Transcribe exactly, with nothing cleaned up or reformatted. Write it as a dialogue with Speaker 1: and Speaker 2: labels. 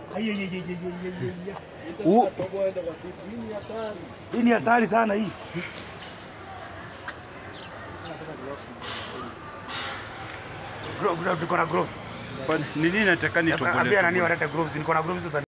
Speaker 1: Ai ai ai ai. Uh. Hii ni hatari sana hii. Gloves, niko na gloves.
Speaker 2: Ni nini nataka nitoboe?
Speaker 1: Ambia nani walete gloves, niko na gloves.